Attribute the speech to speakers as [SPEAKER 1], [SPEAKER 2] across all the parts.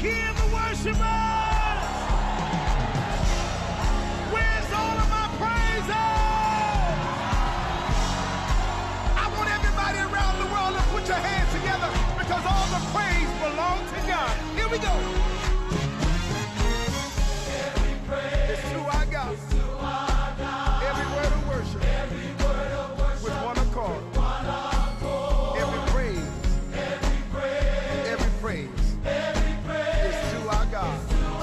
[SPEAKER 1] hear the worshipers? Where's all of my praises? I want everybody around the world to put your hands together because all the praise belongs to God. Here we go. Every praise is to our God. Every word of worship with one accord. Every praise is to our God.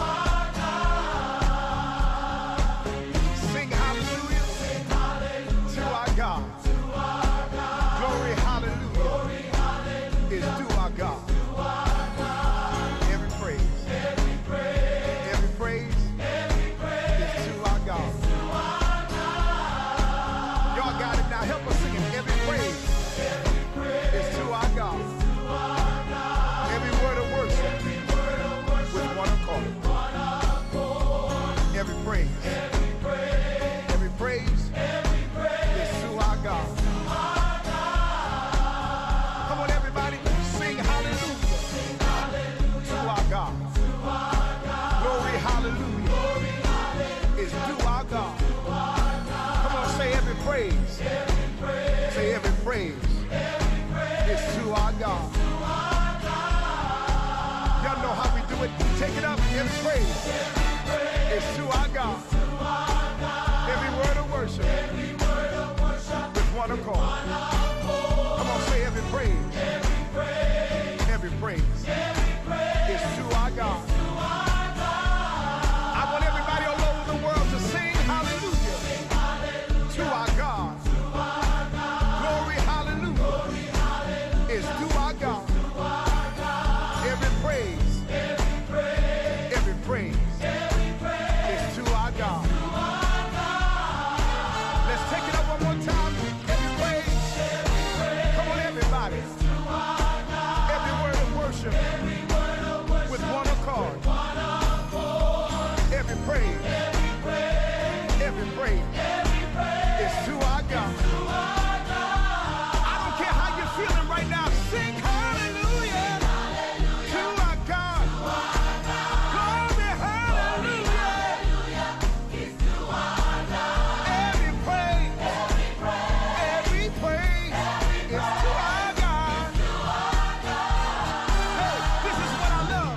[SPEAKER 1] Sing hallelujah to our God. Glory hallelujah is to our God. Every praise is to our God. Y'all got it now. Help us sing it. Every praise is to our God. Every word of worship with one accord. Every praise is to our God. Come on, everybody, sing hallelujah to our God. Glory hallelujah is to our God. Come on, say every praise. Say every praise is to our God. Y'all know how we do it. Take it up. Every praise is to our God. Every word of worship with one accord. Come on, say every praise. Every praise is to our God. I want everybody all over the world to sing hallelujah to our God. Glory hallelujah is to our God. Every praise is to our God. Let's take it up one more time. Every praise. Come on, everybody. Every word of worship with one accord. Every praise is to our God. I don't care how you're feeling right now. Sing hallelujah to our God. Glory hallelujah is to our God. Every praise is to our God. Hey, this is what I love.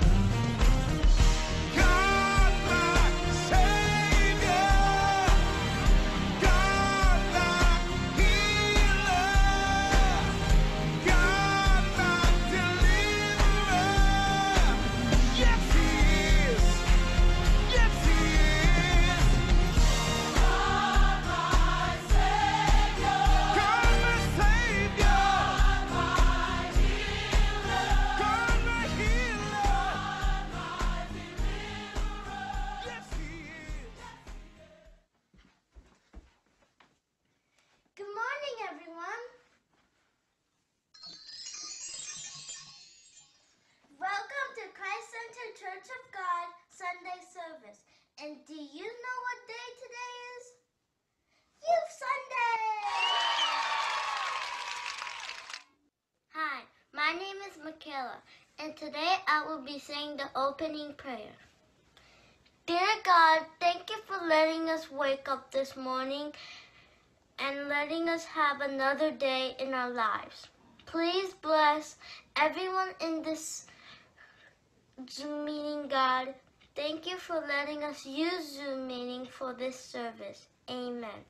[SPEAKER 1] God my Savior, God my healer, God my deliverer. Yes, He is. Yes, He is. God my Savior, God my healer, God my healer. Yes, He is.
[SPEAKER 2] Good morning, everyone. Welcome to Christ Center Church of God Sunday service. And do you know what day today is? Youth Sunday! Hi, my name is Michaela, and today I will be saying the opening prayer. Dear God, thank you for letting us wake up this morning and letting us have another day in our lives. Please bless everyone in this Zoom meeting, God. Thank you for letting us use Zoom meeting for this service. Amen.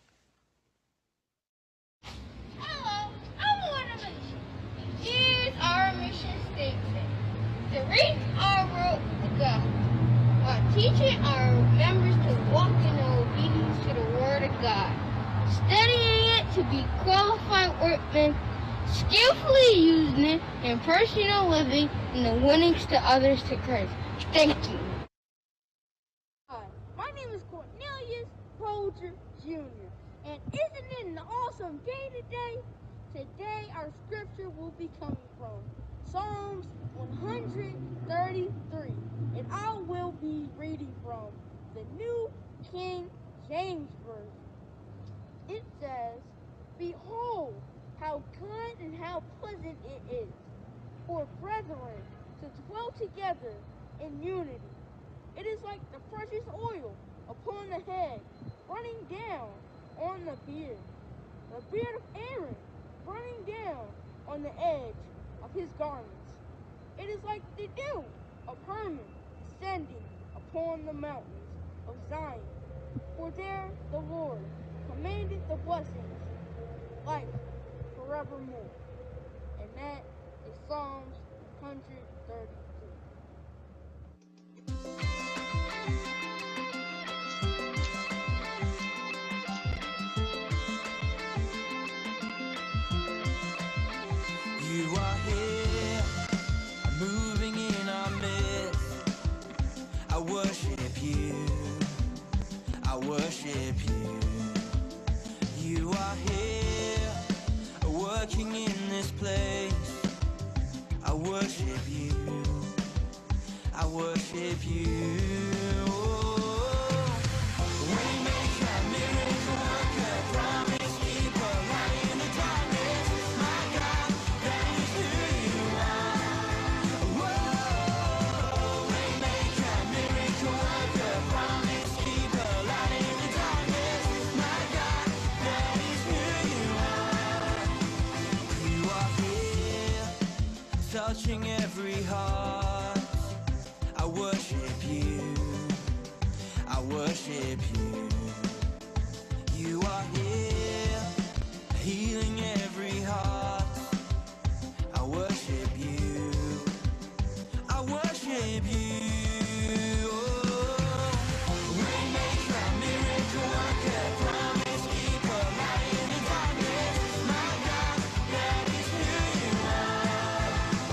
[SPEAKER 3] Hello, I'm on a mission. Here's our mission statement: to reach our world with God, while teaching our members to walk in obedience to the Word of God, studying it to be qualified workmen, skillfully using it in personal living and the winnings to others to Christ. Thank you.
[SPEAKER 4] Hi, my name is Cornelius Bolger Jr. And isn't it an awesome day today? Today our scripture will be coming from Psalms 133. And I will be reading from the New King James Version. It says, "Behold, how good and how pleasant it is for brethren to dwell together in unity. It is like the precious oil upon the head, running down on the beard of Aaron running down on the edge of his garments. It is like the dew of Hermon descending upon the mountains of Zion. For there the Lord commanded the blessings, life forevermore. And that is Psalms 133.
[SPEAKER 5] You are here, moving in our midst. I worship you, I worship you. You are here, working in this place. I worship you, I worship you. Waymaker, miracle worker, promise keeper, light in the darkness. My God, that is who you are. Whoa, waymaker, miracle worker, promise keeper, light in the darkness. My God, that is who you are. You are here, touching every heart. I worship you, I worship you. You are here, healing every heart. I worship you, I worship you. Waymaker, miracle worker, promise keeper, light in the darkness. My God, that is who you are.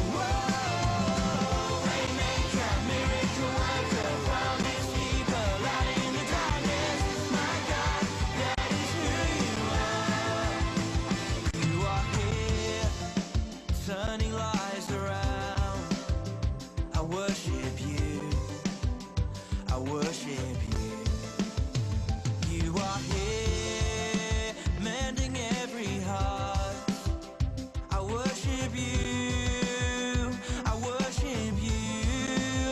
[SPEAKER 5] Whoa, waymaker, miracle worker, promise keeper, light in the darkness. My God, that is who you are. You are here, turning lives around. I worship you, I worship you. You are here, mending every heart. I worship you, I worship you.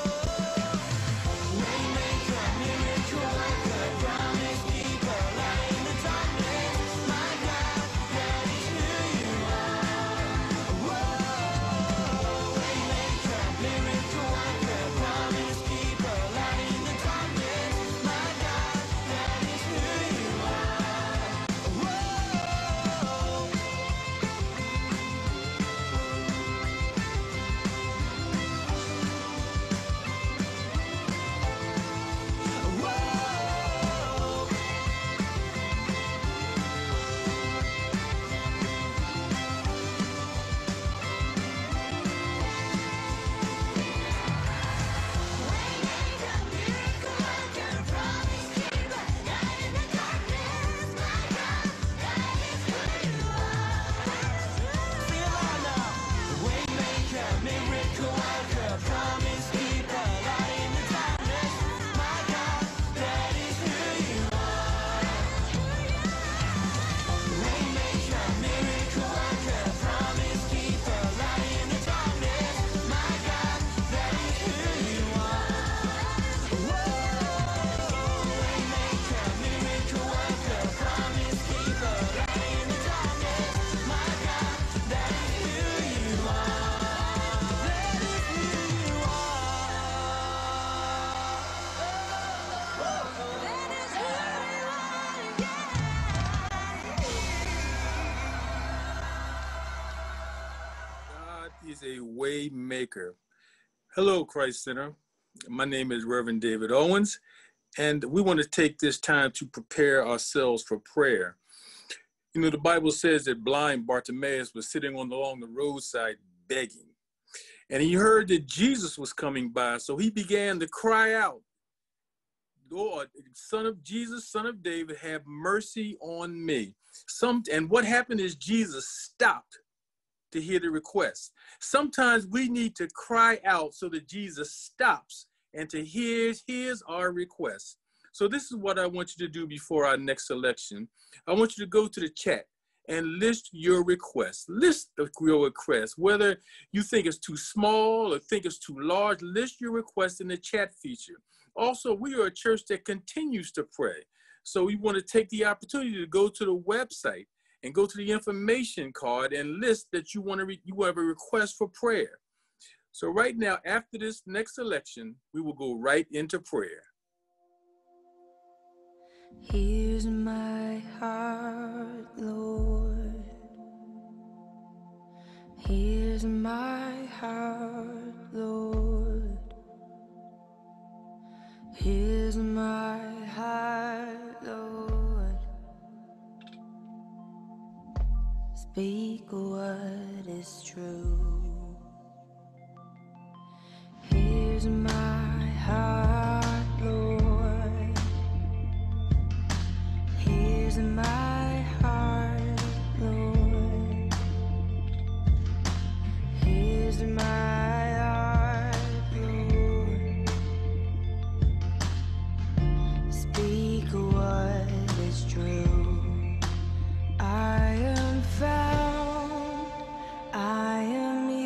[SPEAKER 5] Waymaker, miracle worker, promise keeper, light in the darkness. My God, that is who you are. Whoa, waymaker, miracle worker, promise keeper, light in the darkness. My God, that is who you are. Whoa. Whoa. Sing along now. Waymaker, miracle worker, promise keeper, light in the darkness. My God, that is who you are. Waymaker, miracle worker, promise keeper, light in the darkness. My God, that is who you are. Whoa, waymaker, miracle worker, promise keeper, light in the darkness. My God, that is who you are. That is who you
[SPEAKER 1] God is a way maker. Hello, Christ Center. My name is Reverend David Owens, and we want to take this time to prepare ourselves for prayer. You know, the Bible says that blind Bartimaeus was sitting along the roadside begging, and he heard that Jesus was coming by, so he began to cry out, Lord, Son of Jesus, Son of David, have mercy on me. And what happened is Jesus stopped to hear the request. Sometimes we need to cry out so that Jesus stops and to hears our request. So this is what I want you to do before our next selection. I want you to go to the chat
[SPEAKER 6] and list your requests. List your requests, whether you think it's too small or think it's too large. List your requests in the chat feature. Also, we are a church that continues to pray. So we want to take the opportunity to go to the website and go to the information card and list that you have a request for prayer. So right now, after this next election, we will go right into prayer.
[SPEAKER 5] Here's my heart, Lord. Here's my heart, Lord. Here's my heart, Lord. Speak what is true. Here's my heart, Lord. Here's my heart, Lord. Here's my heart, Lord. Speak what is true. I am found, I am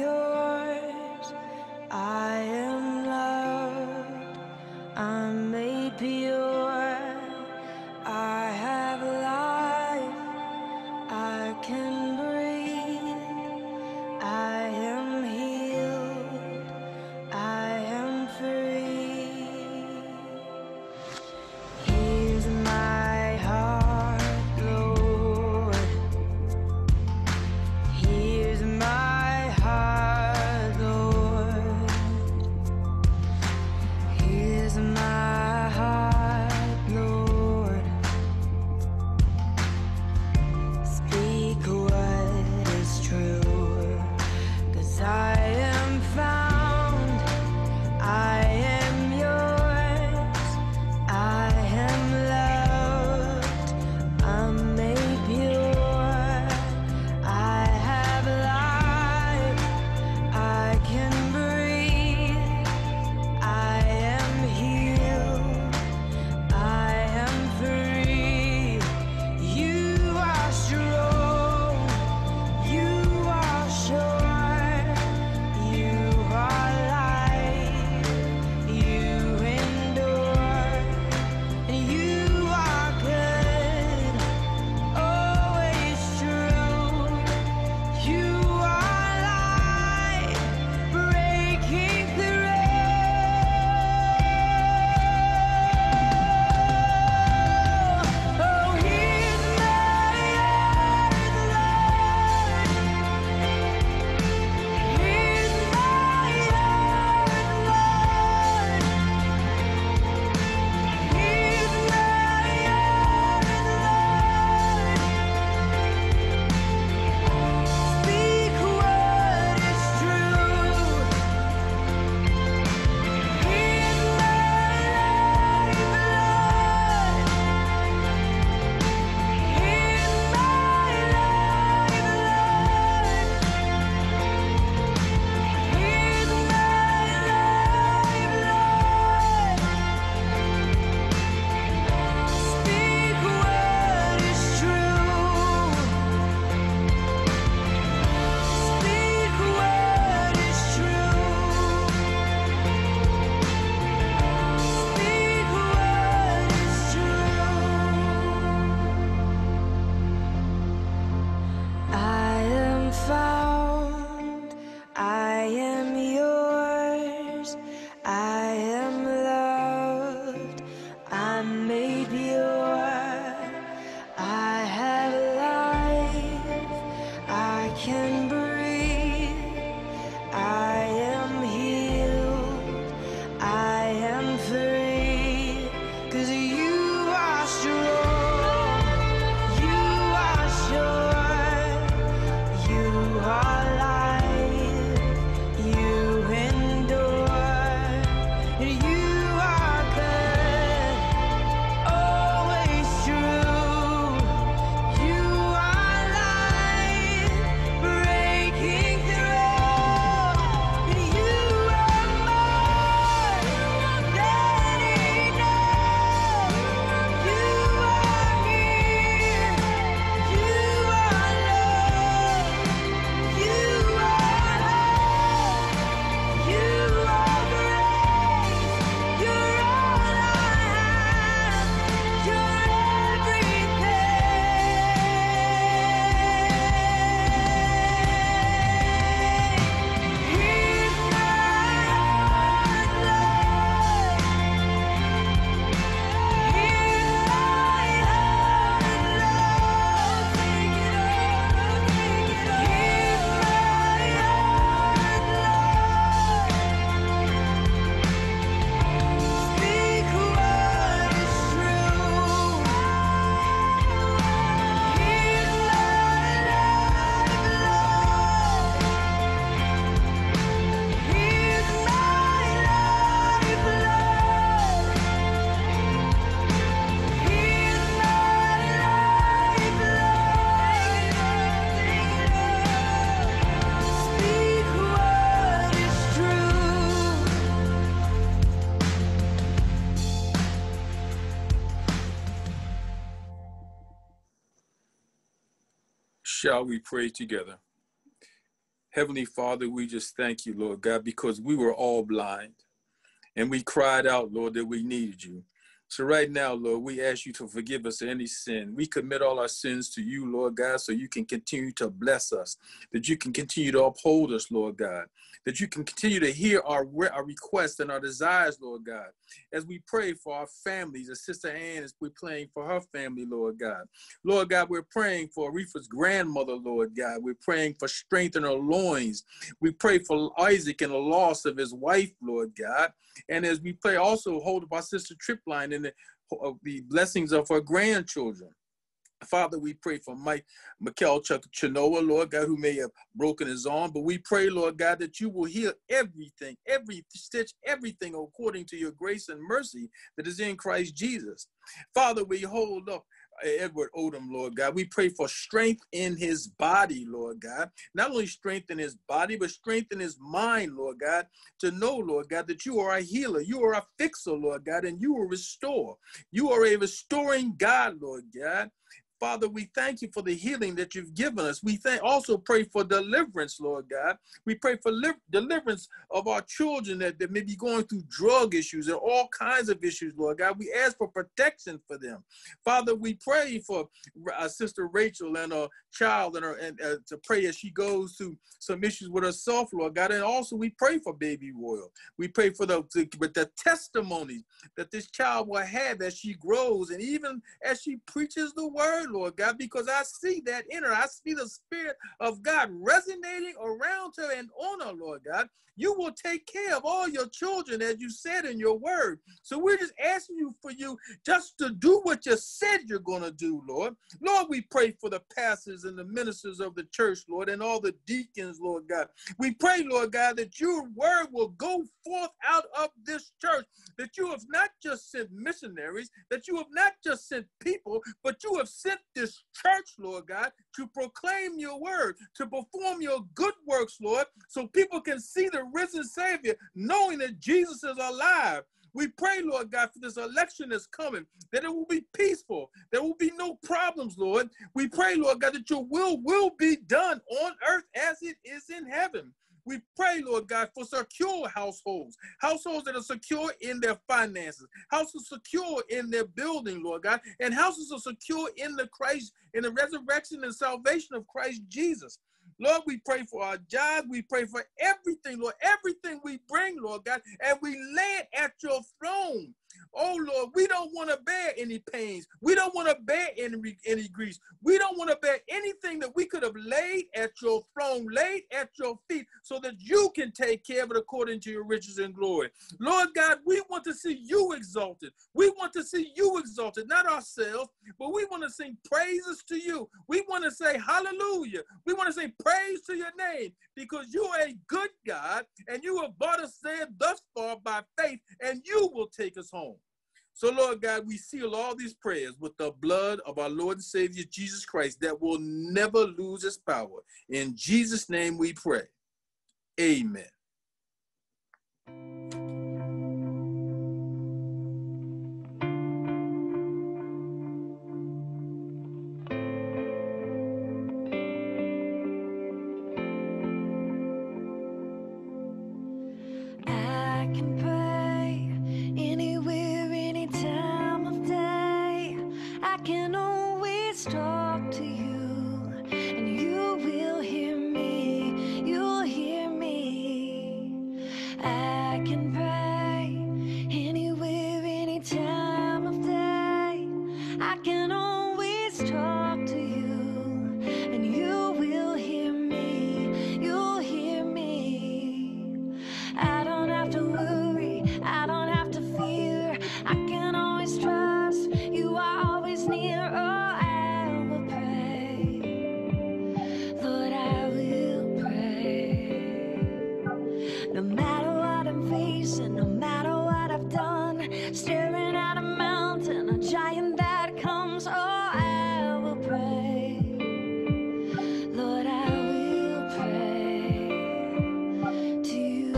[SPEAKER 6] Shall we pray together? Heavenly Father, we just thank you, Lord God, because we were all blind and we cried out, Lord, that we needed you. So right now, Lord, we ask you to forgive us of any sin. We commit all our sins to you, Lord God, so you can continue to bless us, that you can continue to uphold us, Lord God, that you can continue to hear our requests and our desires, Lord God, as we pray for our families, as Sister Ann is praying for her family, Lord God. Lord God, we're praying for Aretha's grandmother, Lord God. We're praying for strength in her loins. We pray for Isaac and the loss of his wife, Lord God. And as we pray, also hold up our sister Tripline and the blessings of her grandchildren. Father, we pray for Mikel Chanoa, Lord God, who may have broken his arm, but we pray, Lord God, that you will heal everything, every stitch, everything according to your grace and mercy that is in Christ Jesus. Father, we hold up Edward Odom, Lord God. We pray for strength in his body, Lord God. Not only strength in his body, but strength in his mind, Lord God, to know, Lord God, that you are a healer, you are a fixer, Lord God, and you will restore. You are a restoring God, Lord God. Father, we thank you for the healing that you've given us. We also pray for deliverance, Lord God. We pray for deliverance of our children that may be going through drug issues and all kinds of issues, Lord God. We ask for protection for them. Father, we pray for Sister Rachel and her child and to pray as she goes through some issues with herself, Lord God. And also we pray for baby Royal. We pray for the testimonies that this child will have as she grows and even as she preaches the word, Lord God, because I see that in her. I see the Spirit of God resonating around her and on her, Lord God. You will take care of all your children, as you said in your word. So we're just asking you for you just to do what you said you're going to do, Lord. Lord, we pray for the pastors and the ministers of the church, Lord, and all the deacons, Lord God. We pray, Lord God, that your word will go forth out of this church, that you have not just sent missionaries, that you have not just sent people, but you have sent this church, Lord God, to proclaim your word, to perform your good works, Lord, so people can see the risen Savior, knowing that Jesus is alive. We pray, Lord God, for this election that's coming, that it will be peaceful. There will be no problems, Lord. We pray, Lord God, that your will be done on earth as it is in heaven. We pray, Lord God, for secure households, households that are secure in their finances, houses secure in their building, Lord God, and houses are secure in the resurrection and salvation of Christ Jesus. Lord, we pray for our jobs. We pray for everything, Lord, everything we bring, Lord God, and we lay it at your throne. Oh, Lord, we don't want to bear any pains. We don't want to bear any griefs. We don't want to bear anything that we could have laid at your throne, laid at your feet, so that you can take care of it according to your riches and glory. Lord God, we want to see you exalted. We want to see you exalted, not ourselves, but we want to sing praises to you. We want to say hallelujah. We want to say praise to your name, because you are a good God, and you have brought us there thus far by faith, and you will take us home. So, Lord God, we seal all these prayers with the blood of our Lord and Savior, Jesus Christ, that will never lose its power. In Jesus' name we pray. Amen.
[SPEAKER 5] I can pray anywhere, any time of day. I can always talk to you, and you will hear me. You'll hear me. I can pray anywhere, any time of day. I can always talk to you, and you will hear me. You'll hear me. I don't have to worry, I don't have to fear. I can always trust you are always near. Oh, I will pray, Lord, I will pray. No matter what I'm facing, no matter what I've done, staring at a mountain, a giant that comes. Oh, I will pray, Lord, I will pray to you.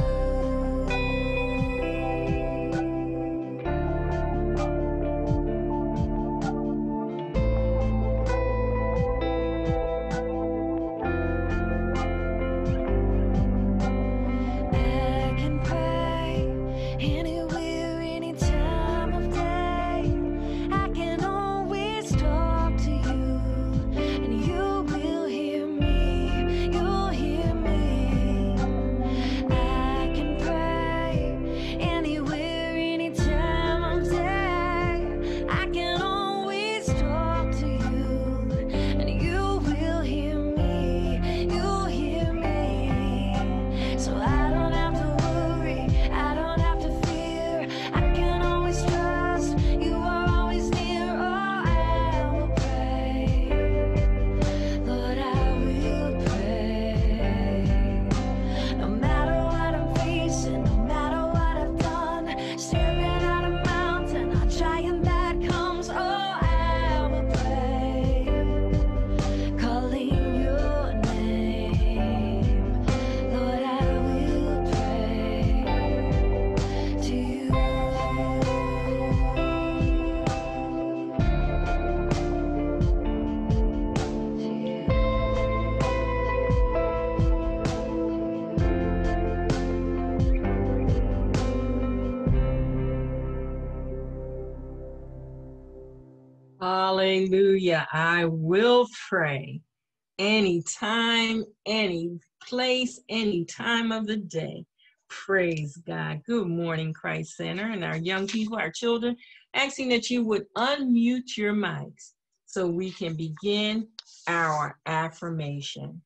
[SPEAKER 7] Hallelujah. I will pray anytime, any place, any time of the day. Praise God. Good morning, Christ Center, and our young people, our children, asking that you would unmute your mics so we can begin our affirmation.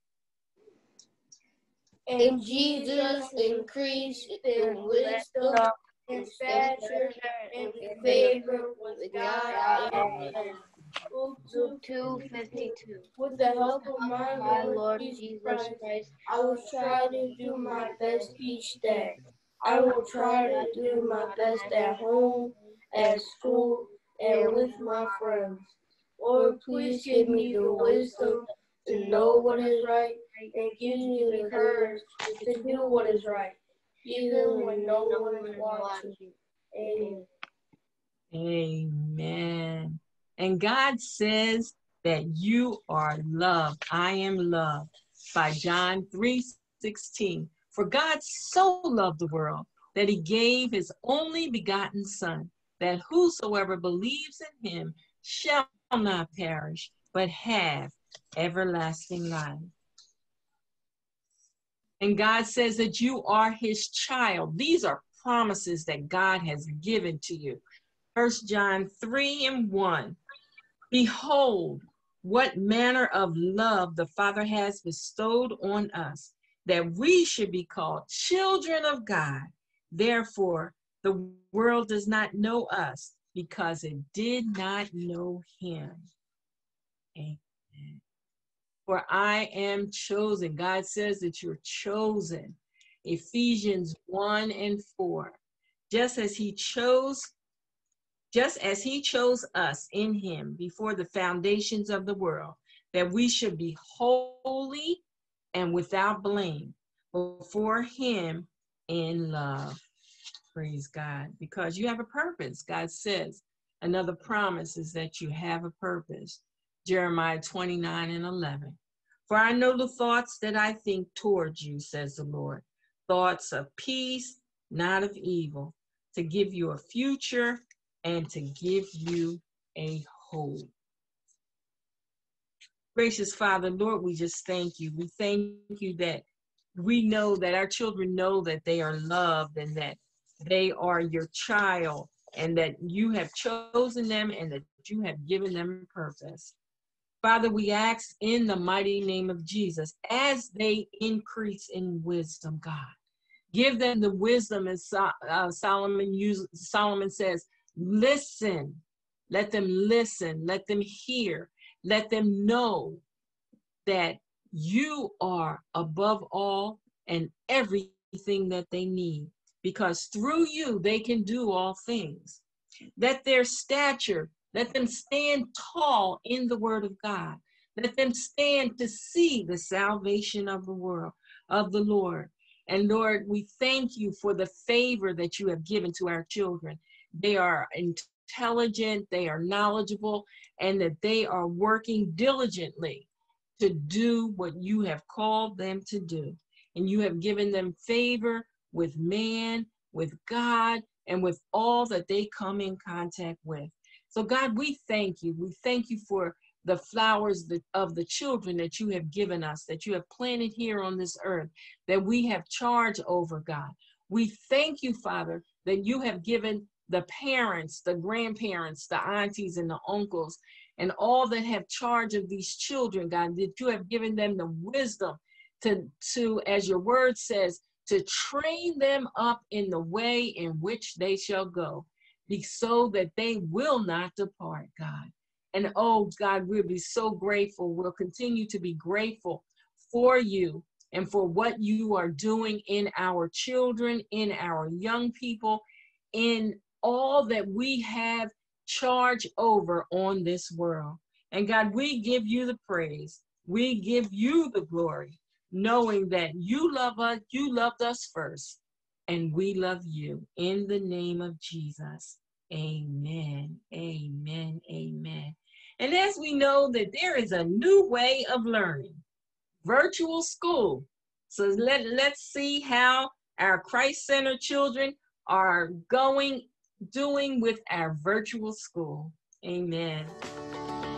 [SPEAKER 3] And Jesus increased in wisdom and stature and in favor with God and man. Luke 2:52. With the help of my Lord Jesus Christ, I will try to do my best each day. I will try to do my best at home, at school, and with my friends. Lord, please give me the wisdom to know what is right and give me the courage to do what is right, even when no one is watching. Amen.
[SPEAKER 7] Amen. And God says that you are loved. I am loved by John 3:16. For God so loved the world that he gave his only begotten Son, that whosoever believes in him shall not perish, but have everlasting life. And God says that you are his child. These are promises that God has given to you. 1 John 3:1. Behold, what manner of love the Father has bestowed on us, that we should be called children of God. Therefore, the world does not know us because it did not know him. Amen. For I am chosen. God says that you're chosen. Ephesians 1:4. Just as he chose us in him before the foundations of the world, that we should be holy and without blame before him in love. Praise God. Because you have a purpose. God says another promise is that you have a purpose. Jeremiah 29:11. For I know the thoughts that I think towards you, says the Lord, thoughts of peace, not of evil, to give you a future and to give you a hope. Gracious Father, Lord, we just thank you. We thank you that we know that our children know that they are loved and that they are your child and that you have chosen them and that you have given them purpose. Father, we ask in the mighty name of Jesus, as they increase in wisdom, God, give them the wisdom, as Solomon says, listen, let them listen, let them hear, let them know that you are above all and everything that they need, because through you they can do all things. Let their stature, let them stand tall in the word of God. Let them stand to see the salvation of the world, of the Lord. And Lord, we thank you for the favor that you have given to our children. They are intelligent, they are knowledgeable, and that they are working diligently to do what you have called them to do. And you have given them favor with man, with God, and with all that they come in contact with. So God, we thank you. We thank you for the flowers of the children that you have given us, that you have planted here on this earth, that we have charge over, God. We thank you, Father, that you have given the parents, the grandparents, the aunties and the uncles, and all that have charge of these children, God, that you have given them the wisdom to, as your word says, to train them up in the way in which they shall go, so that they will not depart, God. And oh, God, we'll be so grateful. We'll continue to be grateful for you and for what you are doing in our children, in our young people, in all that we have charge over on this world. And God, we give you the praise. We give you the glory, knowing that you love us, you loved us first, and we love you. In the name of Jesus, amen, amen, amen. And as we know that there is a new way of learning, virtual school. So let's see how our Christ-centered children are doing with our virtual school. Amen.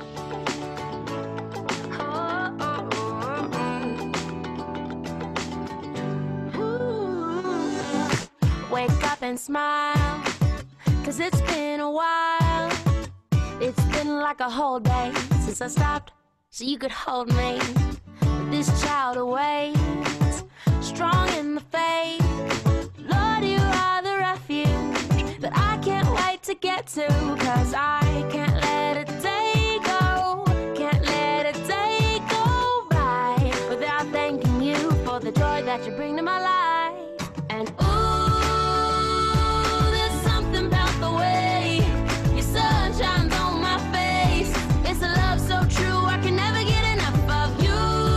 [SPEAKER 8] wake up and smile, 'cause it's been a while. It's been like a whole day since I stopped so you could hold me. This child awaits, strong in the faith. Lord, you are the refuge that I can't wait to get to, 'cause I can't let a day go, can't let a day go by without thanking you for the joy that you bring to my life. And ooh, there's something about the way your sun shines on my face. It's a love so true, I can never get enough of you.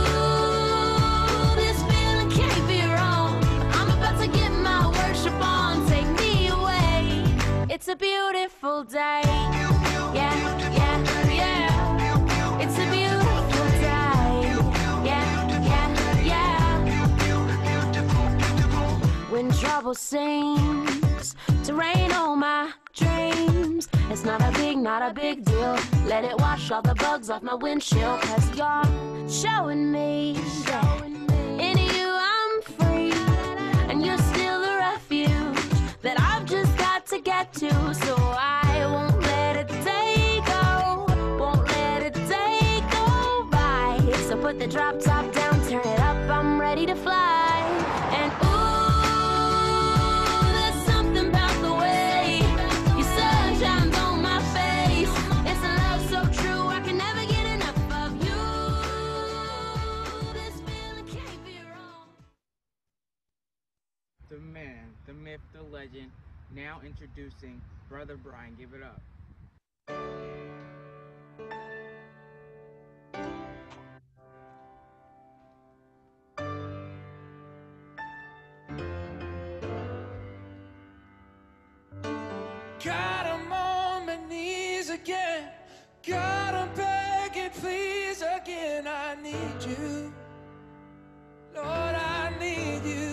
[SPEAKER 8] This feeling can't be wrong. I'm about to get my worship on. Take me away. It's a beautiful day. Yeah, yeah, yeah. It's a beautiful day. Yeah, yeah, yeah. When trouble seems to rain on my dreams, it's not a big deal. Let it wash all the bugs off my windshield, 'cause you're showing me that in you I'm free, and you're still the refuge that I've just got to get to. So I won't let a day go, won't let a day go by. So put the drop top down, turn it up, I'm ready to fly. And ooh, there's something about the way your sun shines on my face. It's a love so true, I can never get enough of you. This feeling can't be wrong.
[SPEAKER 9] The man, the myth, the legend, now introducing Brother Brian. Give it up.
[SPEAKER 5] God, I'm on my knees again. God, I'm begging, please again. I need you. Lord, I need you.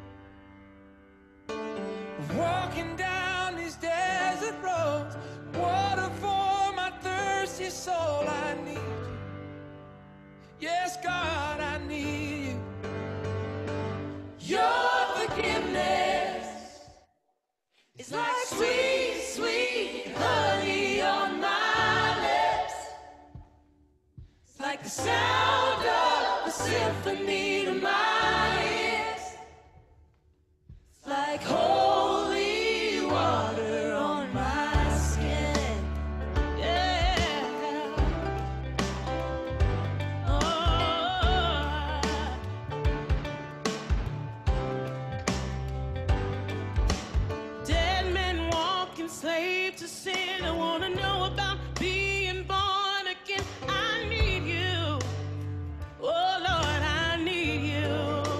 [SPEAKER 5] Walking down these desert roads, water for my thirsty soul. I need you. Yes, God, I need you. Your forgiveness is like sweet, sweet honey on my lips. It's like the sound of a symphony to my ears. It's like holy water on my skin. Yeah. Oh. Dead men walking, slave to sin. I wanna know about being born again. I need you. Oh Lord, I need you.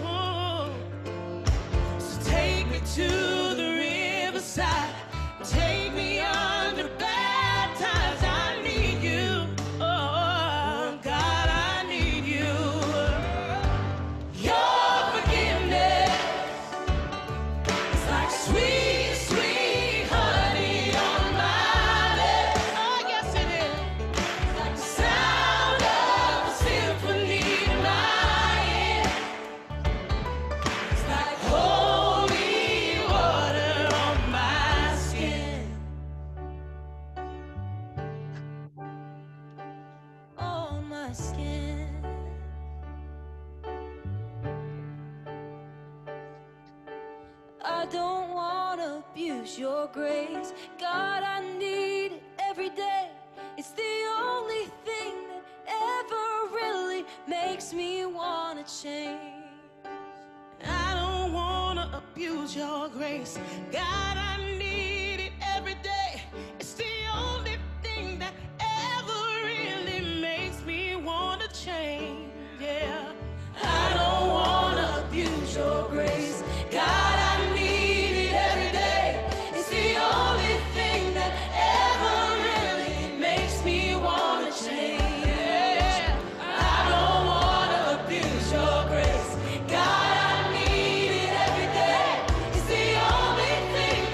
[SPEAKER 5] So take me to the riverside. Take me under baptized. I need you. Oh God, I need you. Your forgiveness is like sweet, sweet honey on my lips. Oh yes it is. It's like the sound of a symphony to my ears. It's like holy water on my skin. On my skin. I don't wanna abuse your grace. God, I need it every day. It's the only thing that ever really makes me wanna change. I don't wanna abuse your grace. God, I need it every day. It's the only thing that ever really makes me wanna change. Yeah. I don't wanna abuse your grace. God, I need it every day. It's the only thing that ever really makes me wanna change. Yeah. I don't wanna abuse your grace. God, I need it every day. It's the only thing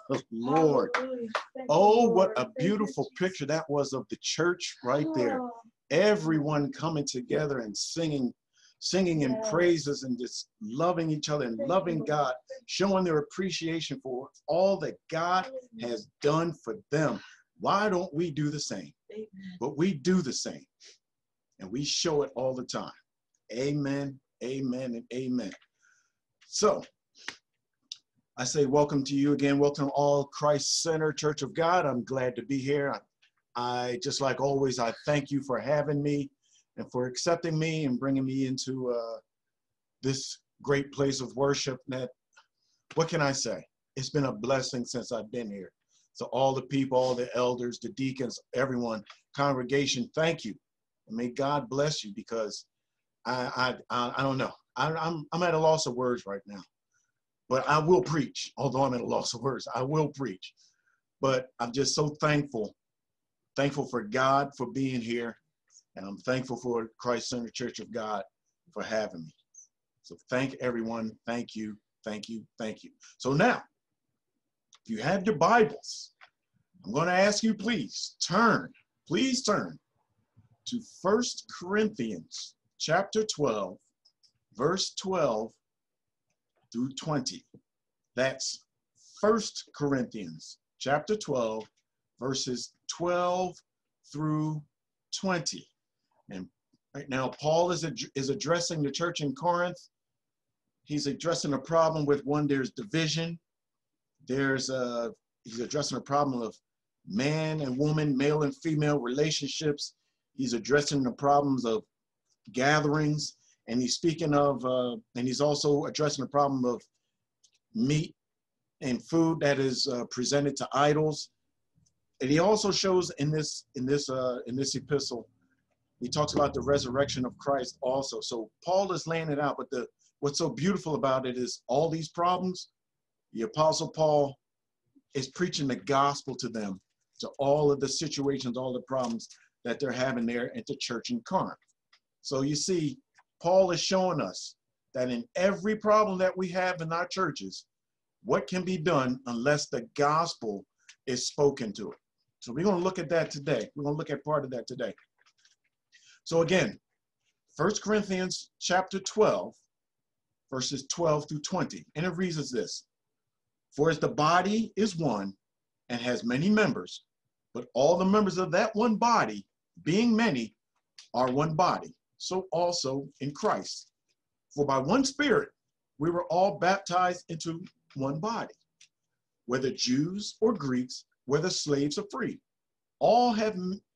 [SPEAKER 10] Lord. Oh, what a beautiful picture that was of the church right there. Everyone coming together and singing in praises and just loving each other and loving God, showing their appreciation for all that God has done for them. Why don't we do the same? But we do the same, and we show it all the time. Amen, amen, and amen. So I say welcome to you again. Welcome all Christ Center Church of God. I'm glad to be here. I just like always, I thank you for having me and for accepting me and bringing me into this great place of worship. That, what can I say? It's been a blessing since I've been here. So all the people, all the elders, the deacons, everyone, congregation, thank you. And may God bless you, because I don't know. I'm at a loss of words right now. But I will preach. Although I'm at a loss of words, I will preach. But I'm just so thankful for God for being here. And I'm thankful for Christ Center Church of God for having me. So thank everyone. Thank you, thank you, thank you. So now, if you have your Bibles, I'm going to ask you, please turn to 1 Corinthians chapter 12, verse 12 through 20. That's 1 Corinthians chapter 12, verses 12 through 20. And right now, Paul is addressing the church in Corinth. He's addressing a problem with one, there's division. He's addressing a problem of man and woman, male and female relationships. He's addressing the problems of gatherings. And he's speaking of, and he's also addressing the problem of meat and food that is presented to idols. And he also shows in this epistle, he talks about the resurrection of Christ also. So Paul is laying it out, but what's so beautiful about it is all these problems, the Apostle Paul is preaching the gospel to them, to all of the situations, all the problems that they're having there at the church in Corinth. So you see, Paul is showing us that in every problem that we have in our churches, what can be done unless the gospel is spoken to it. So we're going to look at that today. We're going to look at part of that today. So again, 1 Corinthians chapter 12, verses 12 through 20. And it reads as this: For as the body is one and has many members, but all the members of that one body, being many, are one body, so also in Christ. For by one Spirit we were all baptized into one body, whether Jews or Greeks, whether slaves or free. All have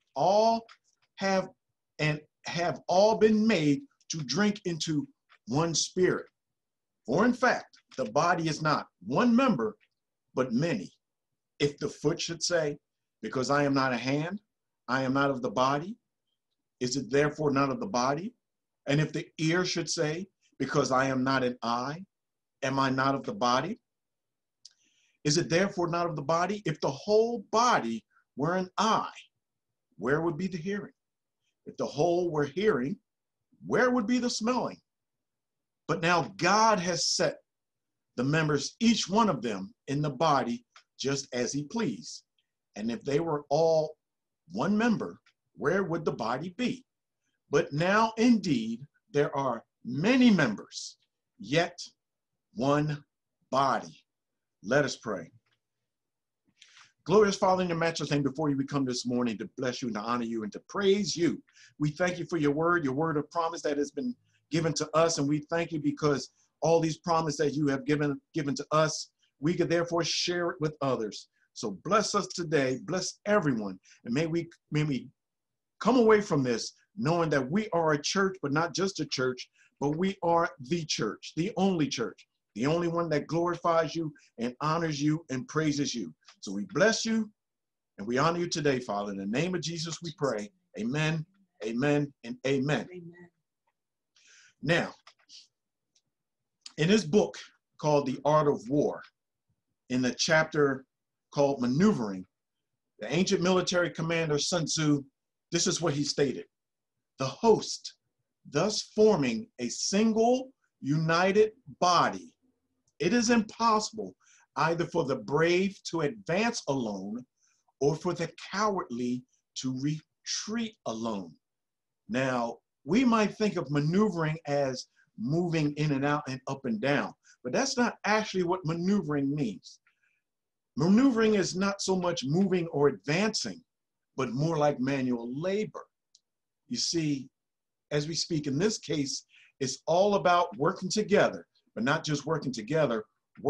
[SPEAKER 10] been made to drink into one Spirit. For in fact, the body is not one member, but many. If the foot should say, because I am not a hand, I am not of the body, is it therefore not of the body? And if the ear should say, because I am not an eye, am I not of the body? Is it therefore not of the body? If the whole body were an eye, where would be the hearing? If the whole were hearing, where would be the smelling? But now God has set the members, each one of them, in the body just as he pleased. And if they were all one member, where would the body be? But now indeed there are many members, yet one body. Let us pray. Glorious Father, in your matchless name, before you we come this morning to bless you and to honor you and to praise you. We thank you for your word of promise that has been given to us. And we thank you because all these promises that you have given to us, we could therefore share it with others. So bless us today, bless everyone. And may we come away from this knowing that we are a church, but not just a church, but we are the church, the only one that glorifies you and honors you and praises you. So we bless you and we honor you today, Father. In the name of Jesus, we pray. Amen, amen, and amen.
[SPEAKER 7] Amen.
[SPEAKER 10] Now, in his book called The Art of War, in the chapter called Maneuvering, the ancient military commander Sun Tzu, this is what he stated: the host, thus forming a single united body, it is impossible either for the brave to advance alone or for the cowardly to retreat alone. Now, we might think of maneuvering as moving in and out and up and down, but that's not actually what maneuvering means. Maneuvering is not so much moving or advancing, but more like manual labor. You see, as we speak in this case, it's all about working together, but not just working together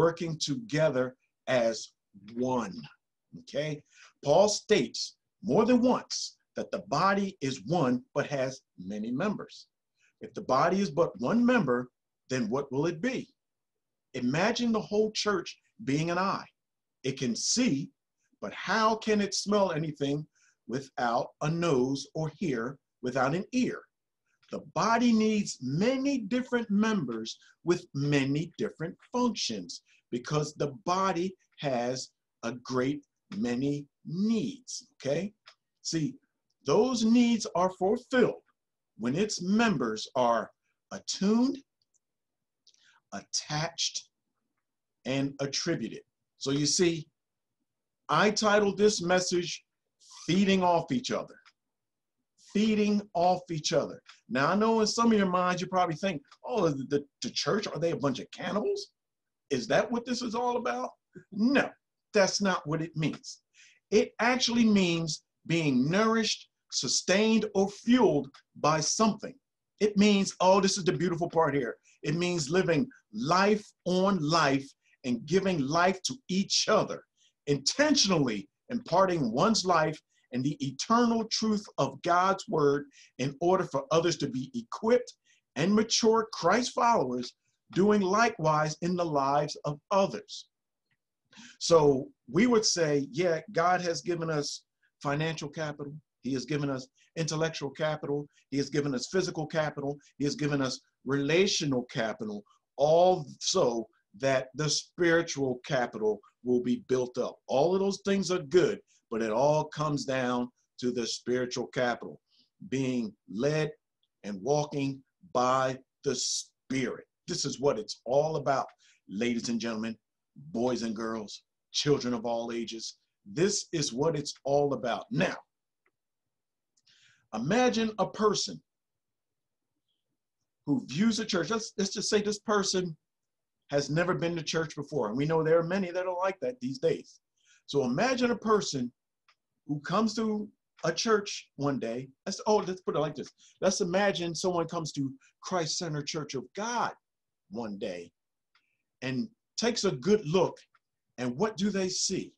[SPEAKER 10] as one, okay? Paul states more than once that the body is one, but has many members. If the body is but one member, then what will it be? Imagine the whole church being an eye. It can see, but how can it smell anything without a nose or hear without an ear? The body needs many different members with many different functions because the body has a great many needs, okay? See, those needs are fulfilled when its members are attuned, attached, and attributed. So you see, I titled this message, Feeding Off Each Other. Feeding off each other. Now, I know in some of your minds, you probably think, oh, the church, are they a bunch of cannibals? Is that what this is all about? No, that's not what it means. It actually means being nourished, sustained, or fueled by something. It means, oh, this is the beautiful part here. It means living life on life and giving life to each other, intentionally imparting one's life and the eternal truth of God's word in order for others to be equipped and mature Christ followers, doing likewise in the lives of others. So we would say, yeah, God has given us financial capital. He has given us intellectual capital. He has given us physical capital. He has given us relational capital, all so that the spiritual capital will be built up. All of those things are good, but it all comes down to the spiritual capital, being led and walking by the Spirit. This is what it's all about, ladies and gentlemen, boys and girls, children of all ages. This is what it's all about. Now, imagine a person who views a church. Let's just say this person has never been to church before. And we know there are many that are like that these days. So imagine a person who comes to a church one day. Let's put it like this. Let's imagine someone comes to Christ Centered Church of God one day and takes a good look. And what do they see?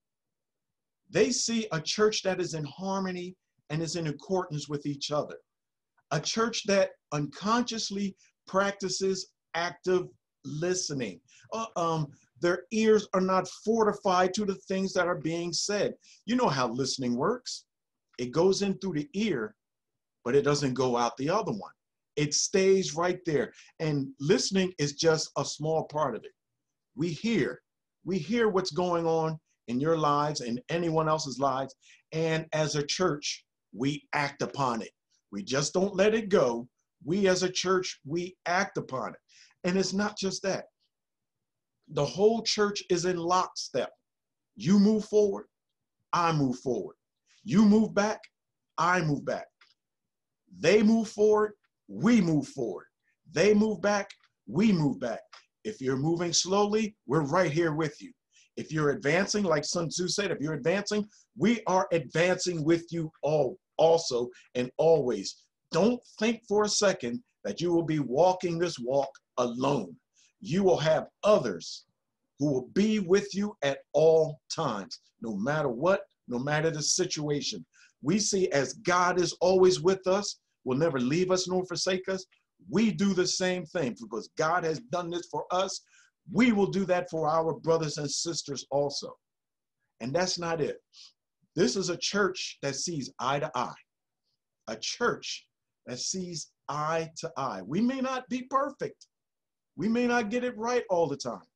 [SPEAKER 10] They see a church that is in harmony and is in accordance with each other. A church that unconsciously practices active listening. Their ears are not fortified to the things that are being said. You know how listening works. It goes in through the ear, but it doesn't go out the other one. It stays right there. And listening is just a small part of it. We hear what's going on in your lives and anyone else's lives. And as a church, we act upon it. We just don't let it go. We as a church, we act upon it. And it's not just that. The whole church is in lockstep. You move forward, I move forward. You move back, I move back. They move forward, we move forward. They move back, we move back. If you're moving slowly, we're right here with you. If you're advancing, like Sun Tzu said, if you're advancing, we are advancing with you all also and always. Don't think for a second that you will be walking this walk alone. You will have others who will be with you at all times, no matter what, no matter the situation. We see as God is always with us, will never leave us nor forsake us. We do the same thing because God has done this for us. We will do that for our brothers and sisters also. And that's not it. This is a church that sees eye to eye. A church that sees eye to eye. We may not be perfect. We may not get it right all the time.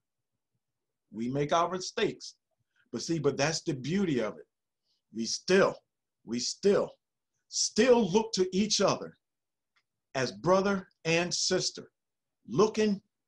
[SPEAKER 10] We make our mistakes. But that's the beauty of it. We still look to each other as brother and sister, looking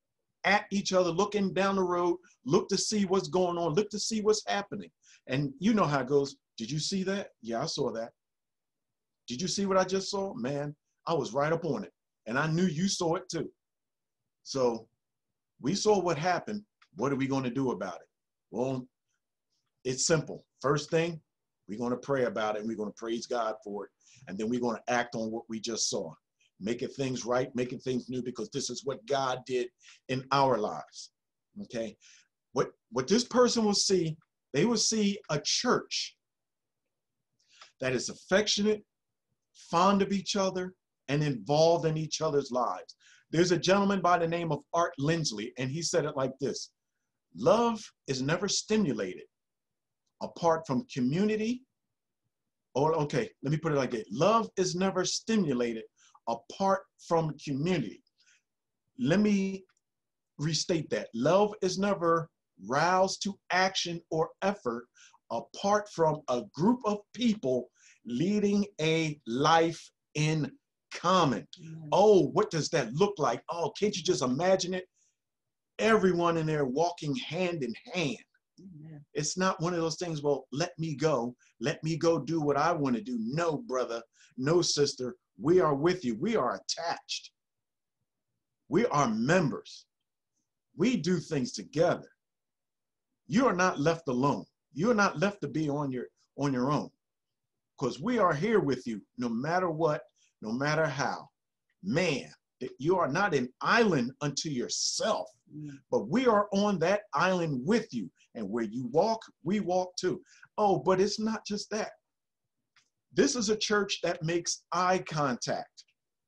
[SPEAKER 10] at each other, looking down the road, look to see what's going on, look to see what's happening. And you know how it goes. Did you see that? Yeah, I saw that. Did you see what I just saw? Man, I was right up on it. And I knew you saw it too. So we saw what happened. What are we going to do about it? Well, it's simple. First thing, we're going to pray about it, and we're going to praise God for it. And then we're going to act on what we just saw. Making things right, making things new, because this is what God did in our lives. Okay? What this person will see, they will see a church that is affectionate, fond of each other, and involved in each other's lives. There's a gentleman by the name of Art Lindsley, and he said it like this: love is never stimulated apart from community. Or, okay, let me put it like that. Love is never stimulated apart from community. Let me restate that. Love is never roused to action or effort apart from a group of people leading a life in common. Oh, what does that look like? Oh, can't you just imagine it? Everyone in there walking hand in hand. It's not one of those things, well, let me go do what I want to do. No, brother, no, sister, we are with you. We are attached. We are members. We do things together. You are not left alone. You are not left to be on your own, because we are here with you no matter what, no matter how. Man, you are not an island unto yourself, but we are on that island with you. And where you walk, we walk too. Oh, but it's not just that. This is a church that makes eye contact.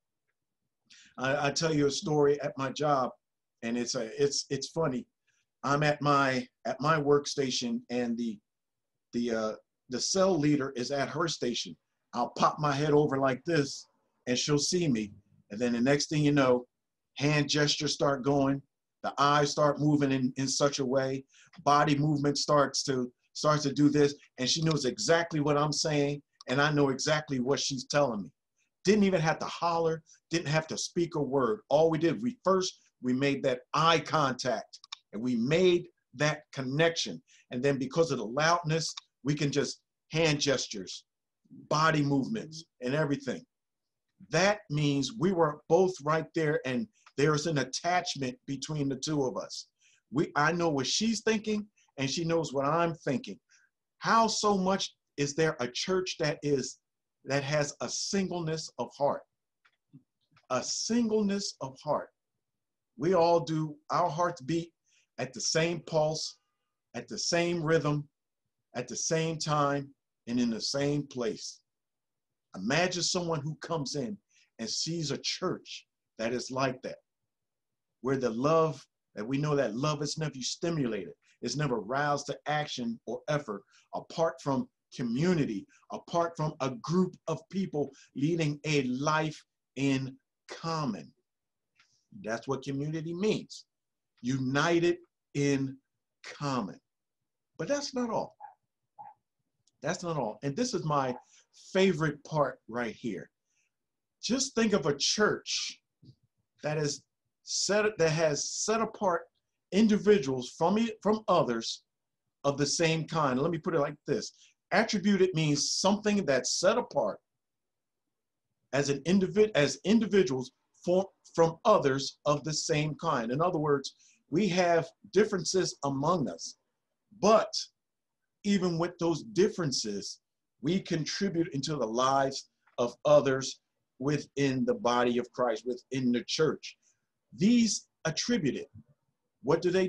[SPEAKER 10] I tell you a story at my job, and it's funny. I'm at my workstation, and the cell leader is at her station. I'll pop my head over like this, and she'll see me. And then the next thing you know, hand gestures start going. The eyes start moving in such a way. Body movement starts to do this, and she knows exactly what I'm saying, and I know exactly what she's telling me. Didn't even have to holler, didn't have to speak a word. All we did, we made that eye contact, and we made that connection. And then because of the loudness, we can just hand gestures, body movements, and everything. That means we were both right there, and there's an attachment between the two of us. I know what she's thinking, and she knows what I'm thinking. How so much is there a church that has a singleness of heart? A singleness of heart. We all do. Our hearts beat at the same pulse, at the same rhythm, at the same time, and in the same place. Imagine someone who comes in and sees a church that is like that, where the love, that we know that love is never stimulated, it's never roused to action or effort apart from community, apart from a group of people leading a life in common. That's what community means. United in common. But that's not all. That's not all. And this is my favorite part right here. Just think of a church that has set apart individuals from others of the same kind. Let me put it like this. Attributed means something that's set apart as individuals from others of the same kind. In other words, we have differences among us, but even with those differences, we contribute into the lives of others within the body of Christ, within the church. These attributed, what do?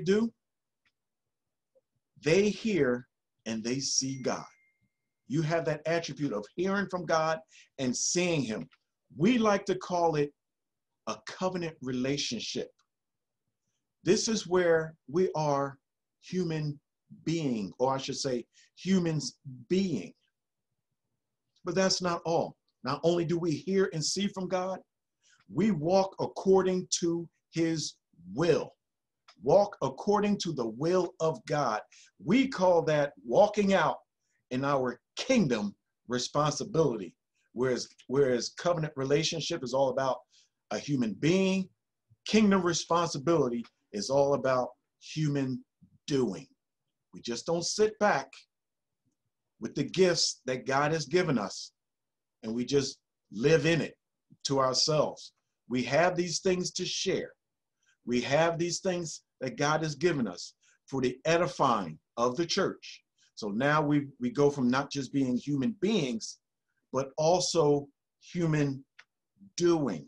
[SPEAKER 10] They hear and they see God. You have that attribute of hearing from God and seeing him. We like to call it a covenant relationship. This is where we are human being, or I should say humans being. But that's not all. Not only do we hear and see from God, we walk according to his will. Walk according to the will of God. We call that walking out in our kingdom responsibility. Whereas covenant relationship is all about a human being, kingdom responsibility is all about human doing. We just don't sit back with the gifts that God has given us and we just live in it to ourselves. We have these things to share. We have these things that God has given us for the edifying of the church. So now we go from not just being human beings, but also human doing.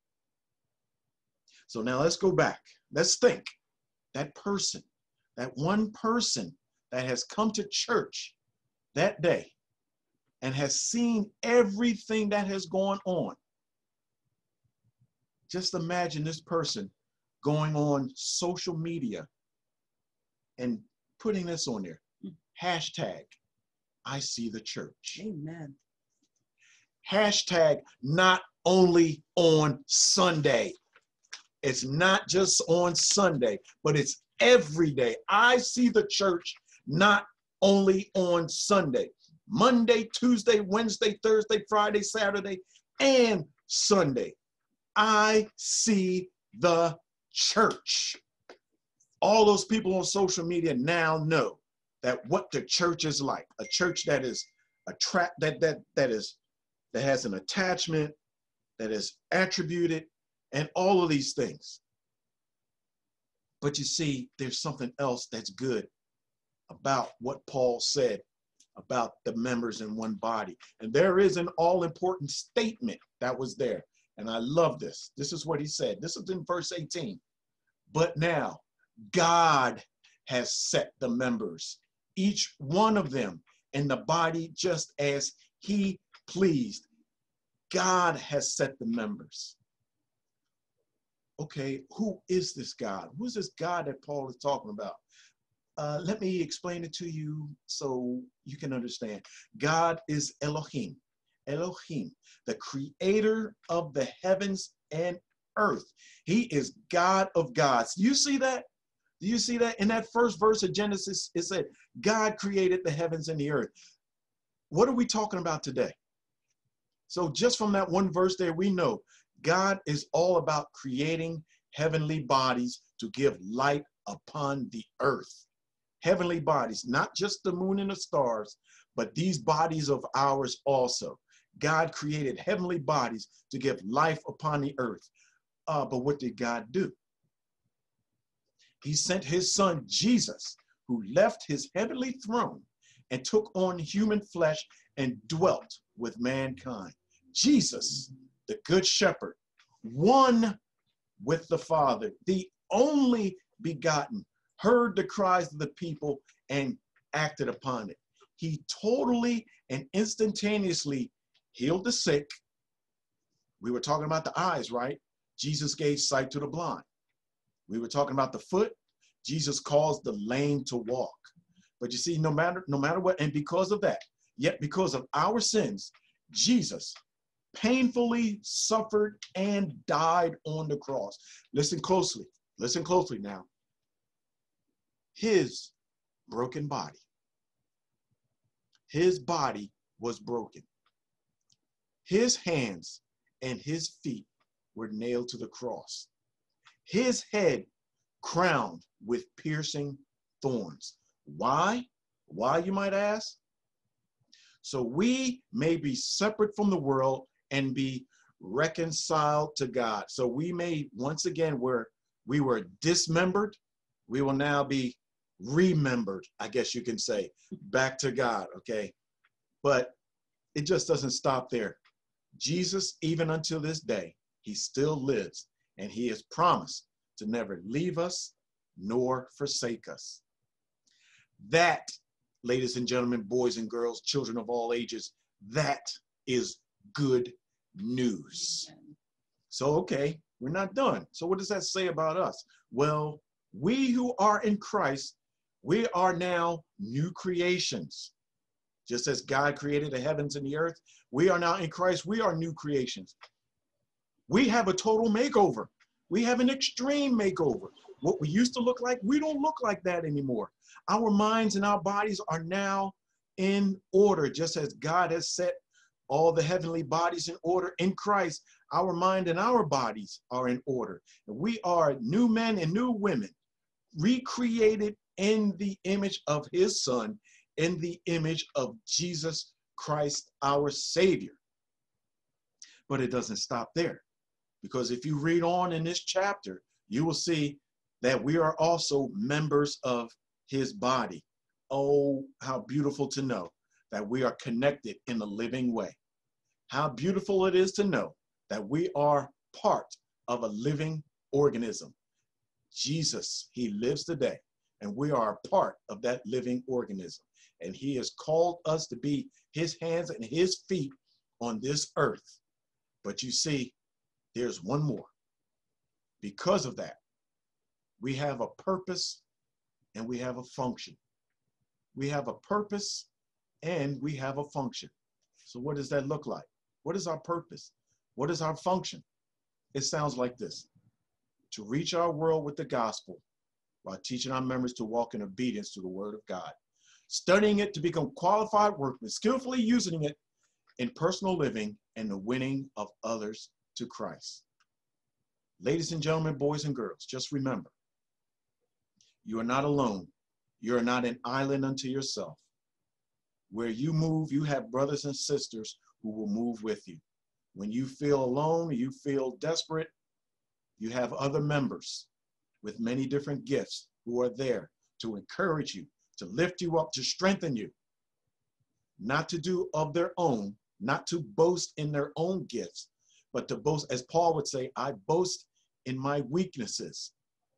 [SPEAKER 10] So now let's go back. Let's think. That person, that one person that has come to church that day and has seen everything that has gone on. Just imagine this person going on social media and putting this on there. Hashtag, I see the church.
[SPEAKER 7] Amen.
[SPEAKER 10] Hashtag, not only on Sunday. It's not just on Sunday, but it's every day. I see the church not only on Sunday. Monday, Tuesday, Wednesday, Thursday, Friday, Saturday, and Sunday. I see the church. All those people on social media now know that what the church is like. A church that is that has an attachment, that is attributed, and all of these things. But you see, there's something else that's good about what Paul said about the members in one body. And there is an all-important statement that was there. And I love this. This is what he said. This is in verse 18. But now God has set the members, each one of them, in the body just as he pleased. God has set the members. Okay, who is this God? Who is this God that Paul is talking about? Let me explain it to you so you can understand. God is Elohim. Elohim, the creator of the heavens and earth. He is God of gods. Do you see that? Do you see that? In that first verse of Genesis, it said, God created the heavens and the earth. What are we talking about today? So just from that one verse there, we know God is all about creating heavenly bodies to give light upon the earth. Heavenly bodies, not just the moon and the stars, but these bodies of ours also. God created heavenly bodies to give life upon the earth. But what did God do? He sent his son, Jesus, who left his heavenly throne and took on human flesh and dwelt with mankind. Jesus, the good shepherd, one with the Father, the only begotten, heard the cries of the people and acted upon it. He totally and instantaneously healed the sick. We were talking about the eyes, right? Jesus gave sight to the blind. We were talking about the foot. Jesus caused the lame to walk. But you see, no matter what, and because of that, yet because of our sins, Jesus painfully suffered and died on the cross. Listen closely. Listen closely now. His broken body. His body was broken. His hands and his feet were nailed to the cross. His head crowned with piercing thorns. Why? Why, you might ask? So we may be separate from the world and be reconciled to God. So we may, once again, where we were dismembered, we will now be remembered, I guess you can say, back to God, okay? But it just doesn't stop there. Jesus, even until this day, he still lives, and he has promised to never leave us nor forsake us. That, ladies and gentlemen, boys and girls, children of all ages, that is good news. So, okay, we're not done. So what does that say about us? Well, we who are in Christ, we are now new creations. Just as God created the heavens and the earth, we are now in Christ, we are new creations. We have a total makeover. We have an extreme makeover. What we used to look like, we don't look like that anymore. Our minds and our bodies are now in order, just as God has set all the heavenly bodies in order in Christ, our mind and our bodies are in order. And we are new men and new women, recreated in the image of his Son, in the image of Jesus Christ, our Savior. But it doesn't stop there, because if you read on in this chapter, you will see that we are also members of his body. Oh, how beautiful to know that we are connected in a living way. How beautiful it is to know that we are part of a living organism. Jesus, he lives today, and we are a part of that living organism. And he has called us to be his hands and his feet on this earth. But you see, there's one more. Because of that, we have a purpose and we have a function. We have a purpose and we have a function. So what does that look like? What is our purpose? What is our function? It sounds like this: to reach our world with the gospel while teaching our members to walk in obedience to the word of God, studying it to become qualified workmen, skillfully using it in personal living and the winning of others to Christ. Ladies and gentlemen, boys and girls, just remember, you are not alone. You are not an island unto yourself. Where you move, you have brothers and sisters who will move with you. When you feel alone, you feel desperate, you have other members with many different gifts who are there to encourage you, to lift you up, to strengthen you, not to do of their own, not to boast in their own gifts, but to boast, as Paul would say, I boast in my weaknesses.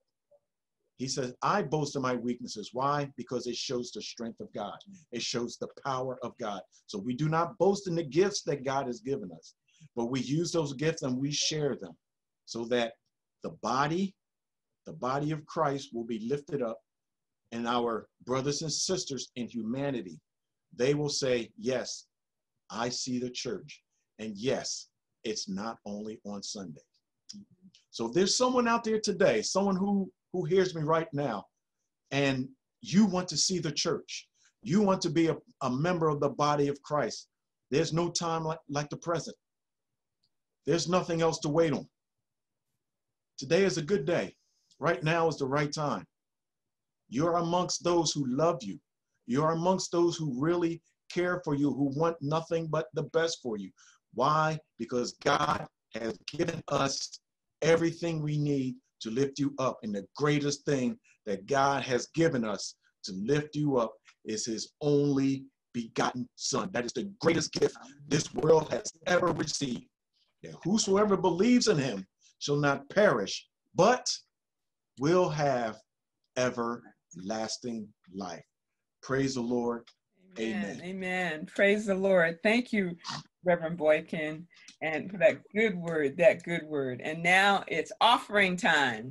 [SPEAKER 10] He says, I boast in my weaknesses. Why? Because it shows the strength of God. It shows the power of God. So we do not boast in the gifts that God has given us, but we use those gifts and we share them so that the body of Christ will be lifted up, and our brothers and sisters in humanity, they will say, yes, I see the church. And yes, it's not only on Sunday. So if there's someone out there today, someone who hears me right now, and you want to see the church, you want to be a member of the body of Christ, there's no time like the present. There's nothing else to wait on. Today is a good day. Right now is the right time. You're amongst those who love you. You're amongst those who really care for you, who want nothing but the best for you. Why? Because God has given us everything we need to lift you up. And the greatest thing that God has given us to lift you up is his only begotten Son. That is the greatest gift this world has ever received. And whosoever believes in him shall not perish, but will have everlasting life. Praise the Lord. Amen.
[SPEAKER 11] Amen. Praise the Lord. Thank you, Reverend Boykin, and for that good word, that good word. And now it's offering time.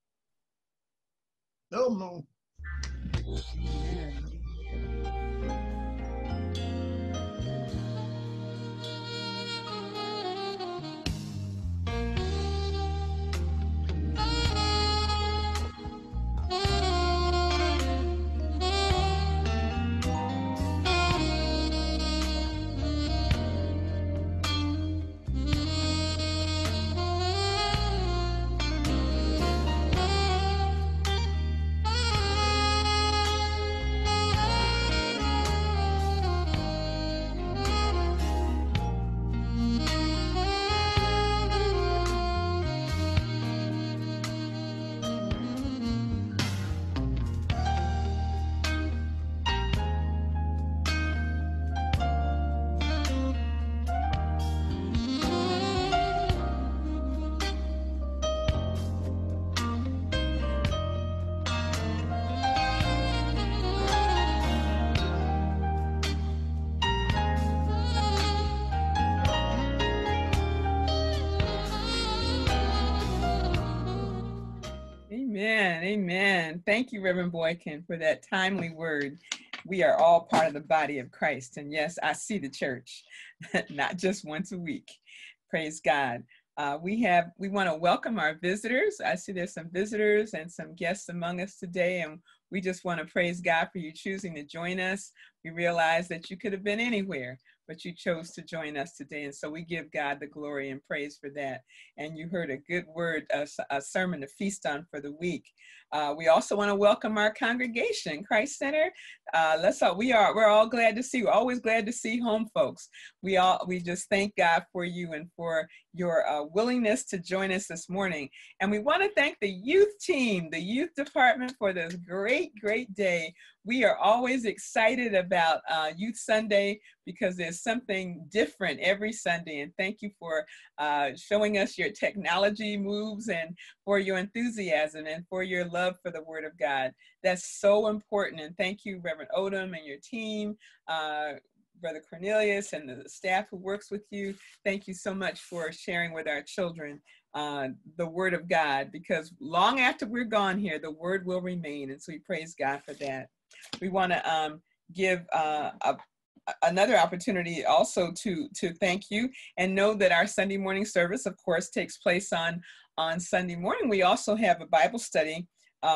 [SPEAKER 10] No.
[SPEAKER 11] Amen. Amen. Thank you, Reverend Boykin, for that timely word. We are all part of the body of Christ. And yes, I see the church, not just once a week. Praise God. We want to welcome our visitors. I see there's some visitors and some guests among us today, and we just want to praise God for you choosing to join us. We realize that you could have been anywhere, but you chose to join us today. And so we give God the glory and praise for that. And you heard a good word, a sermon to feast on for the week. We also want to welcome our congregation, Christ Center. We're all glad to see you. Always glad to see home folks. We just thank God for you and for your willingness to join us this morning. And we want to thank the youth team, the youth department, for this great day. We are always excited about Youth Sunday because there's something different every Sunday. And thank you for showing us your technology moves and for your enthusiasm and for your love for the Word of God. That's so important. And thank you, Reverend Odom and your team, Brother Cornelius and the staff who works with you. Thank you so much for sharing with our children the Word of God, because long after we're gone here, the Word will remain. And so we praise God for that. We want to give another opportunity also to thank you and know that our Sunday morning service, of course, takes place on Sunday morning. We also have a Bible study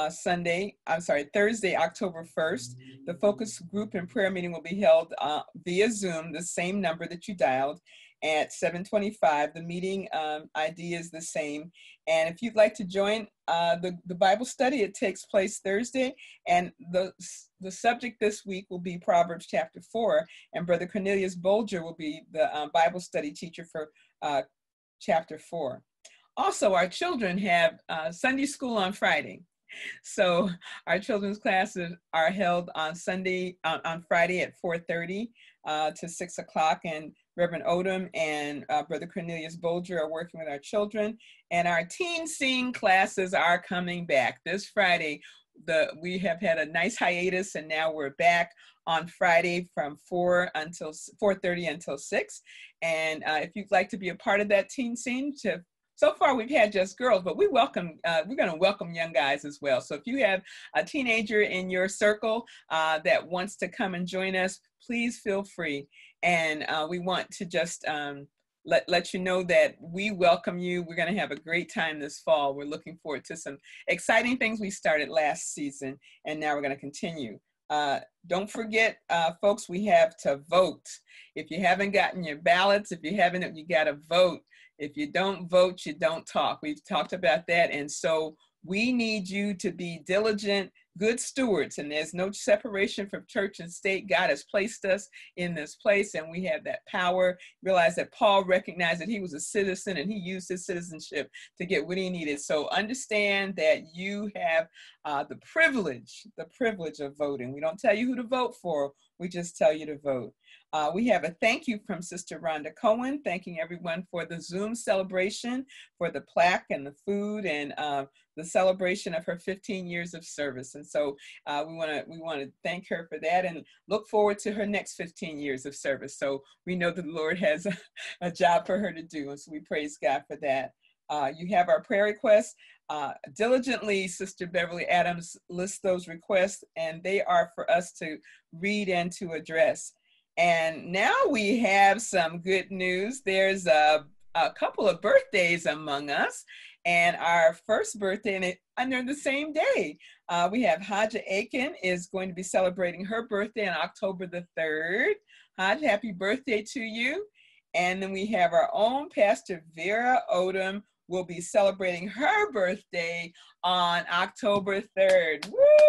[SPEAKER 11] Thursday, October 1st. The focus group and prayer meeting will be held via Zoom, the same number that you dialed, at 7:25. The meeting ID is the same. And if you'd like to join the Bible study, it takes place Thursday. And the subject this week will be Proverbs chapter 4. And Brother Cornelius Bolger will be the Bible study teacher for chapter 4. Also, our children have Sunday school on Friday. So our children's classes are held on Friday at 4:30 to 6 o'clock. And Reverend Odom and Brother Cornelius Bolger are working with our children. And our teen sing classes are coming back this Friday. We have had a nice hiatus, and now we're back on Friday from 4:30 until 6. And if you'd like to be a part of that teen sing, so far we've had just girls, but we're going to welcome young guys as well. So if you have a teenager in your circle that wants to come and join us, please feel free. And we want to just let you know that we welcome you. We're going to have a great time this fall. We're looking forward to some exciting things we started last season, and now we're going to continue. Don't forget, folks, we have to vote. If you haven't gotten your ballots, you got to vote. If you don't vote, you don't talk. We've talked about that. And so we need you to be diligent, good stewards. And there's no separation from church and state. God has placed us in this place, and we have that power. Realize that Paul recognized that he was a citizen, and he used his citizenship to get what he needed. So understand that you have the privilege of voting. We don't tell you who to vote for. We just tell you to vote. We have a thank you from Sister Rhonda Cohen, thanking everyone for the Zoom celebration, for the plaque and the food, and the celebration of her 15 years of service. And so we want to thank her for that and look forward to her next 15 years of service. So we know that the Lord has a job for her to do, and so we praise God for that. You have our prayer requests. Diligently, Sister Beverly Adams lists those requests, and they are for us to read and to address. And now we have some good news. There's a couple of birthdays among us, and our first birthday under the same day. We have Haja Aiken is going to be celebrating her birthday on October the 3rd. Haja, happy birthday to you. And then we have our own Pastor Vera Odom will be celebrating her birthday on October 3rd.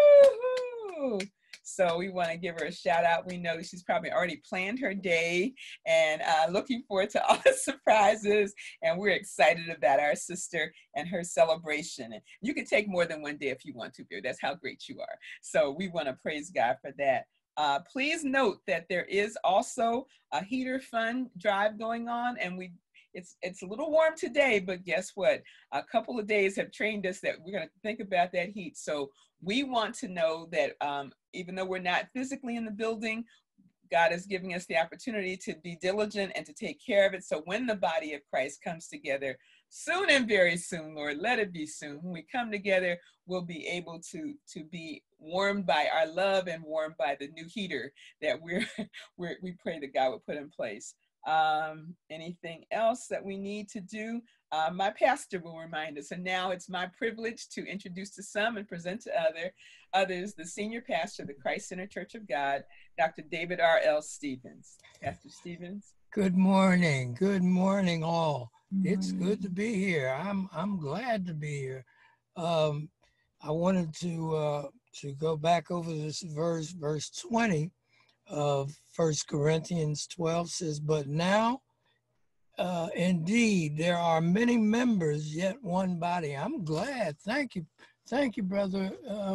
[SPEAKER 11] Woo-hoo! So we want to give her a shout out. We know she's probably already planned her day and looking forward to all the surprises. And we're excited about our sister and her celebration. And you can take more than one day if you want to, Vera. That's how great you are. So we want to praise God for that. Please note that there is also a heater fund drive going on, and it's a little warm today, but guess what? A couple of days have trained us that we're going to think about that heat. So we want to know that even though we're not physically in the building, God is giving us the opportunity to be diligent and to take care of it. So when the body of Christ comes together, soon and very soon, Lord, let it be soon. When we come together, we'll be able to be warmed by our love and warmed by the new heater that we pray that God would put in place. Anything else that we need to do? My pastor will remind us. And now it's my privilege to introduce to some and present to others the senior pastor of the Christ Center Church of God, Dr. David R.L. Stevens. Pastor Stevens.
[SPEAKER 12] Good morning. Good morning, all. It's good to be here. I'm glad to be here. I wanted to go back over this verse 20 of 1 Corinthians 12 says, but now, indeed, there are many members, yet one body. I'm glad. Thank you, Brother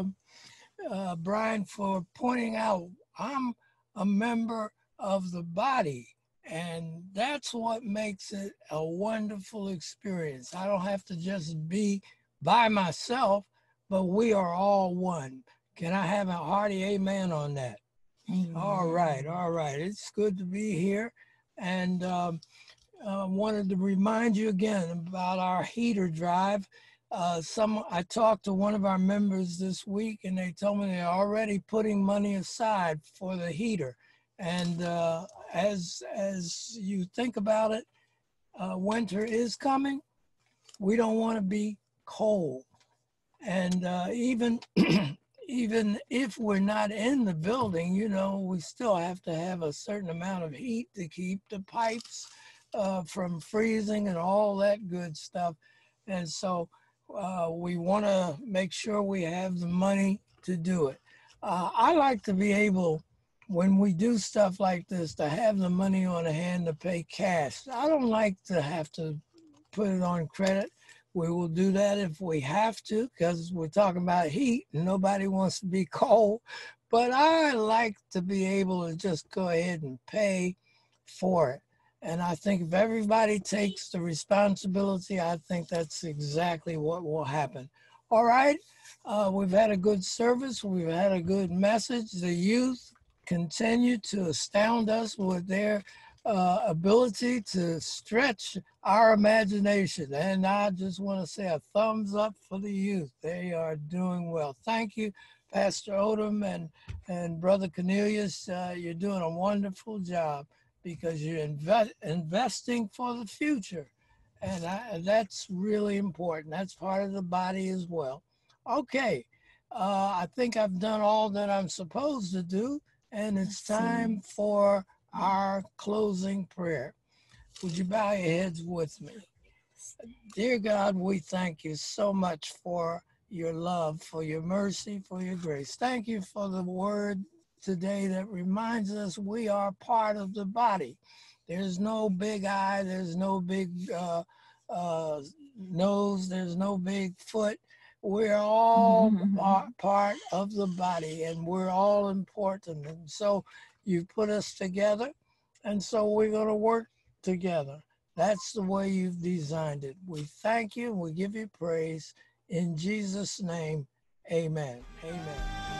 [SPEAKER 12] Brian, for pointing out I'm a member of the body. And that's what makes it a wonderful experience. I don't have to just be by myself, but we are all one. Can I have a hearty amen on that? All right. It's good to be here. And wanted to remind you again about our heater drive. I talked to one of our members this week, and they told me they're already putting money aside for the heater. And as you think about it, winter is coming. We don't want to be cold. And even if we're not in the building, we still have to have a certain amount of heat to keep the pipes from freezing and all that good stuff. And so we want to make sure we have the money to do it. I like to be able, when we do stuff like this, to have the money on hand to pay cash. I don't like to have to put it on credit. We will do that if we have to, because we're talking about heat and nobody wants to be cold. But I like to be able to just go ahead and pay for it. And I think if everybody takes the responsibility, I think that's exactly what will happen. All right, we've had a good service. We've had a good message. The youth continue to astound us with their ability to stretch our imagination. And I just want to say a thumbs up for the youth. They are doing well. Thank you, Pastor Odom and Brother Cornelius. You're doing a wonderful job because you're investing for the future. And that's really important. That's part of the body as well. Okay, I think I've done all that I'm supposed to do, and it's time for our closing prayer. Would you bow your heads with me? Dear God, we thank you so much for your love, for your mercy, for your grace. Thank you for the word today that reminds us we are part of the body. There's no big eye, there's no big nose, there's no big foot. We're all part of the body, and we're all important. And so you put us together, and so we're going to work together. That's the way you've designed it. We thank you, and we give you praise. In Jesus' name, amen. Amen.